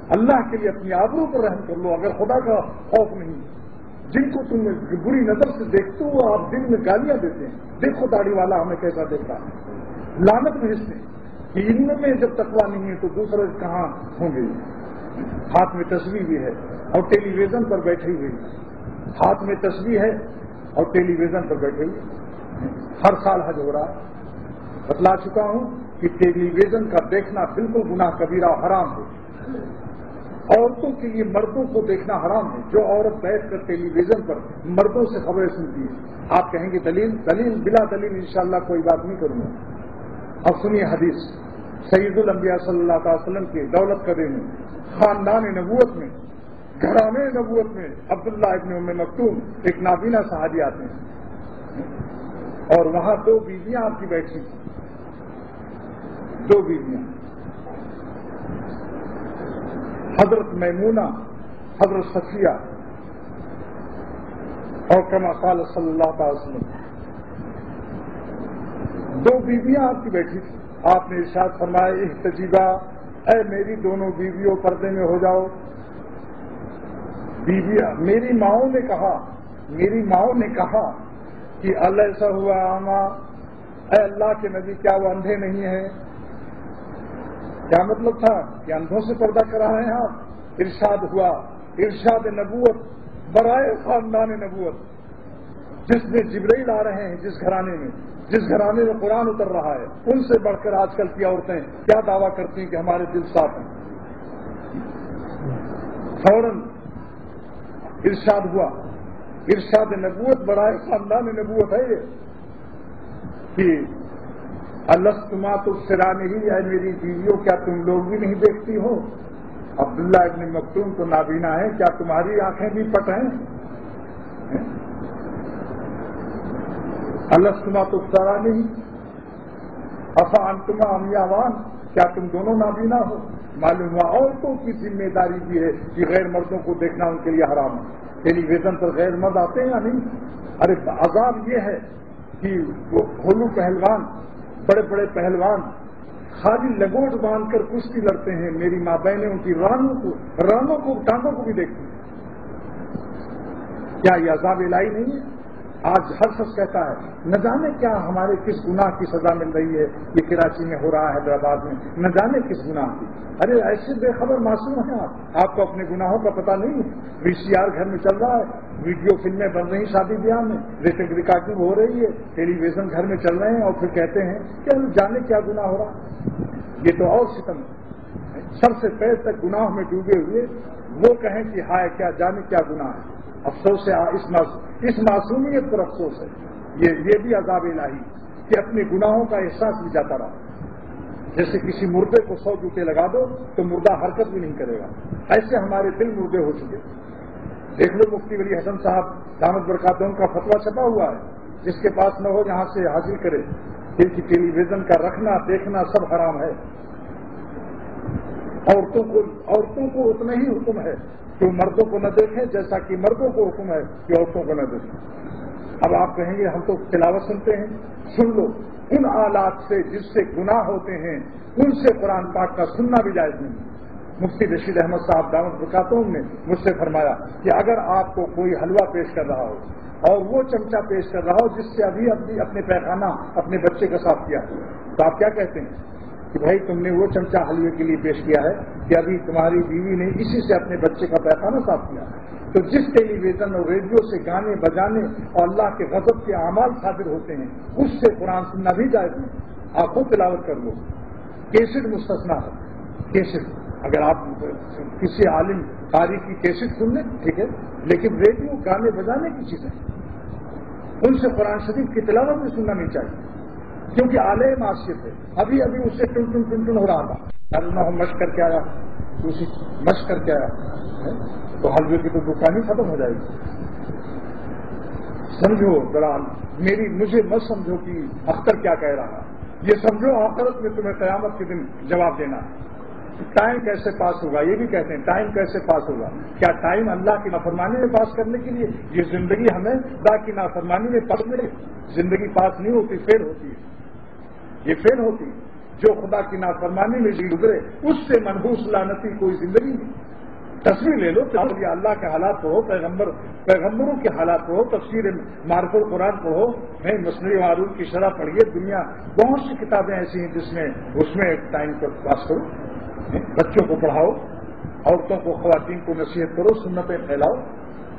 اللہ کے لیے اپنی آبرو پر رحم کر لو. اگر خدا کا خوف نہیں, جن کو تم بری نظر سے دیکھتے ہو آپ دل میں گالیاں دیتے ہیں, دیکھو داڑھی والا ہمیں کیسا دیکھتا ہے, لعنت بھیجتے ہیں کہ ان میں جب تقویٰ نہیں ہے تو دوسرے کہاں ہوں گے. ہاتھ میں تسبیح بھی ہے اور ٹیلی ویژن پر بیٹھی ہوئی, ہاتھ میں تسبیح ہے اور ٹیلی ویژن پر بیٹھے ہوئی. ہر سال حج ہو رہا ہے, بتلا چکا ہوں کہ ٹیلی ویژن کا دیکھنا بالکل گناہ کبیرہ حرام ہے. عورتوں کے لیے مردوں کو دیکھنا حرام ہے. جو عورت بیٹھ کر ٹیلی ویژن پر مردوں سے خبریں سنتی ہے, آپ کہیں گے دلیل بلا دلیل انشاءاللہ کوئی بات نہیں کروں گا. اب سنیے حدیث سید الانبیاء صلی اللہ علیہ وسلم کے دولت قدر میں, خاندان نبوت میں, گھرانے نبوت میں عبداللہ ابن ام مکتوم ایک نابینا صحابی آتے ہیں, اور وہاں 2 بیویاں آپ کی بیٹھی تھیں. 2 بیویاں, حضرت میمونہ, حضرت صفیہ, اور کما قال صلی اللہ علیہ وسلم. 2 بیویاں آپ کی بیٹھی تھیں. آپ نے ارشاد فرمایا احتجبا, اے میری دونوں بیویوں پردے میں ہو جاؤ. بیویاں میری ماؤں نے کہا کہ ایسا ہوا آما, اے اللہ کے نبی کیا وہ اندھے نہیں ہیں؟ کیا مطلب تھا کہ اندھوں سے پردہ کرا رہے ہیں آپ؟ ارشاد ہوا, ارشاد نبوت برائے خاندان نبوت, جس میں جبرائیل آ رہے ہیں, جس گھرانے میں قرآن اتر رہا ہے, ان سے بڑھ کر آج کل کی عورتیں کیا دعویٰ کرتی ہیں کہ ہمارے دل صاف ہیں. فوراً ارشاد ہوا, ارشاد نبوت برائے خاندان نبوت ہے یہ کہ الستما تبصرا نہیں, اے میری بیویوں کیا تم لوگ بھی نہیں دیکھتی ہو؟ عبداللہ ابن مکتوم تو نابینا ہے, کیا تمہاری آنکھیں بھی پٹ ہیں؟ الستما تبصرا نہیں, افا انتما امیاوان, کیا تم دونوں نابینا ہو؟ معلوم ہوا عورتوں کی ذمہ داری بھی ہے کہ غیر مردوں کو دیکھنا ان کے لیے حرام ہے. ٹیلی ویژن پر غیر مرد آتے ہیں یا نہیں؟ ارے عذاب یہ ہے کہ وہ بھولو پہلوان, بڑے بڑے پہلوان خالی لگوٹ باندھ کر کشتی لڑتے ہیں, میری ماں بہنیں ان کی رانوں کو ٹانگوں کو بھی دیکھتی ہیں. کیا یہ عذاب الہی نہیں ہے؟ آج ہر شخص کہتا ہے نہ جانے کیا ہمارے کس گناہ کی سزا مل رہی ہے, یہ کراچی میں ہو رہا ہے, حیدرآباد میں, نہ جانے کس گناہ کی. ارے ایسے بے خبر معصوم ہیں آپ کو اپنے گناہوں کا پتہ نہیں ہے. VCR گھر میں چل رہا ہے, ویڈیو فلمیں بن رہی شادی بیاہ میں, ریکارڈنگ ہو رہی ہے, ٹیلی ویژن گھر میں چل رہے ہیں, اور پھر کہتے ہیں کہ ہم جانے کیا گناہ ہو رہا. یہ تو اور ستم ہے. سر سے پیر تک گناہ میں ڈوبے ہوئے وہ کہیں کہ ہائے کیا جانے کیا گناہ ہے. افسوس ہے, اس معصومیت پر افسوس ہے. یہ بھی عذاب الہی کہ اپنے گناہوں کا احساس بھی جاتا رہا. جیسے کسی مردے کو 100 جوتے لگا دو تو مردہ حرکت بھی نہیں کرے گا, ایسے ہمارے دل مردے ہو چکے. دیکھ لو مفتی ولی حسن صاحب دامت برکاتہم کا فتویٰ چھپا ہوا ہے, جس کے پاس نہ ہو یہاں سے حاصل کرے. ٹیلی ویژن کا رکھنا دیکھنا سب حرام ہے. عورتوں کو اتنا ہی حکم ہے کہ مردوں کو نہ دیکھیں جیسا کہ مردوں کو حکم ہے کہ عورتوں کو نہ دیکھیں. اب آپ کہیں گے ہم تو تلاوت سنتے ہیں, سن لو. ان آلات سے جس سے گناہ ہوتے ہیں ان سے قرآن پاک کا سننا بھی جائز نہیں. مفتی رشید احمد صاحب دامت برکاتہم نے مجھ سے فرمایا کہ اگر آپ کو کوئی حلوہ پیش کر رہا ہو اور وہ چمچہ پیش کر رہا ہو جس سے ابھی اپنے پیخانہ اپنے بچے کا صاف کیا, تو آپ کیا کہتے ہیں کہ بھائی تم نے وہ چمچہ حلوے کے لیے پیش کیا ہے کہ ابھی تمہاری بیوی نے اسی سے اپنے بچے کا پیخانہ صاف کیا. تو جس ٹیلی ویژن اور ریڈیو سے گانے بجانے اور اللہ کے غضب کے اعمال صادر ہوتے ہیں اس سے قرآن سننا بھی جائز نہیں. آپ خود تلاوت کر لو. کیسٹ مستثنا ہے. کیسٹ اگر آپ کسی عالم قاری کی کیسٹ سن لیں ٹھیک ہے, لیکن ریڈیو گانے بجانے کی چیزیں ان سے قرآن شریف کی تلاوت بھی سننا نہیں چاہیے, کیونکہ اعلی معاشیت ہے. ابھی اس سے ٹن ہو رہا تھا, مشق کر کے آیا, مشق کر کے آیا تو حلوے کی تو دکان ہی ختم ہو جائے گی. سمجھو ذرا, مجھے مت سمجھو کہ اختر کیا کہہ رہا, یہ سمجھو آخرت میں تمہیں قیامت کے دن جواب دینا ہے. ٹائم کیسے پاس ہوگا, یہ بھی کہتے ہیں ٹائم کیسے پاس ہوگا. کیا ٹائم اللہ کی نافرمانی میں پاس کرنے کے لیے؟ یہ زندگی ہمیں خدا کی نافرمانی میں پاس کرے. زندگی پاس نہیں ہوتی, فیل ہوتی ہے. یہ فیل ہوتی ہے. جو خدا کی نافرمانی میں جی گزرے اس سے منحوس لعنتی کوئی زندگی نہیں. تصویر لے لو یا اللہ کے حالات پڑھو، پیغمبروں کے حالات پڑھو، تفسیر معرف القرآن پڑھو، مصنوعی معروف کی شرح پڑھیے. دنیا بہت سی کتابیں ایسی ہیں جس میں اس میں ٹائم پر پاس کرو، بچوں کو پڑھاؤ، عورتوں کو خواتین کو نصیحت کرو، سنتیں پھیلاؤ.